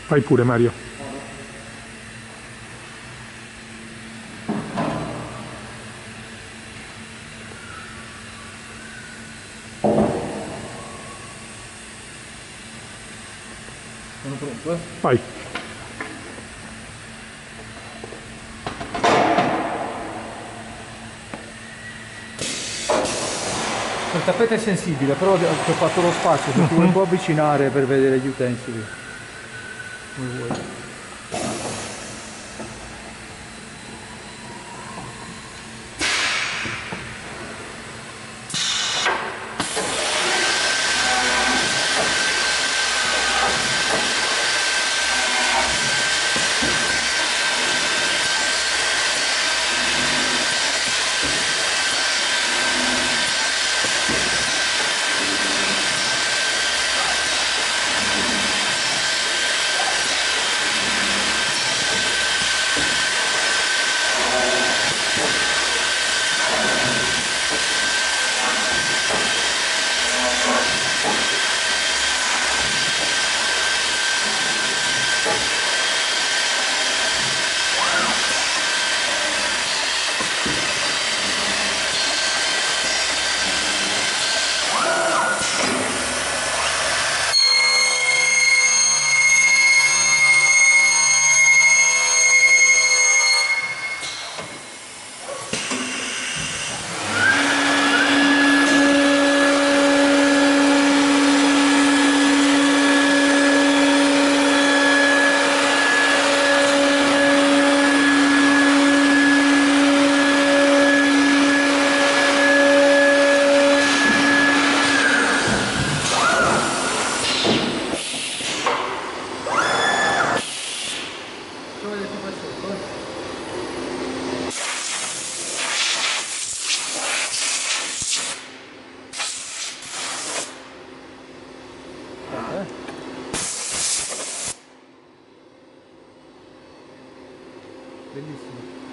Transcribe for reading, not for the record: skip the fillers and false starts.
Fai pure, Mario. Sono pronto, eh? Vai. Il tappeto è sensibile, però ti ho fatto lo spazio, se ti vuoi un po' avvicinare per vedere gli utensili. Come vuoi. Facciamo vedere come sotto, eh? Bellissimo.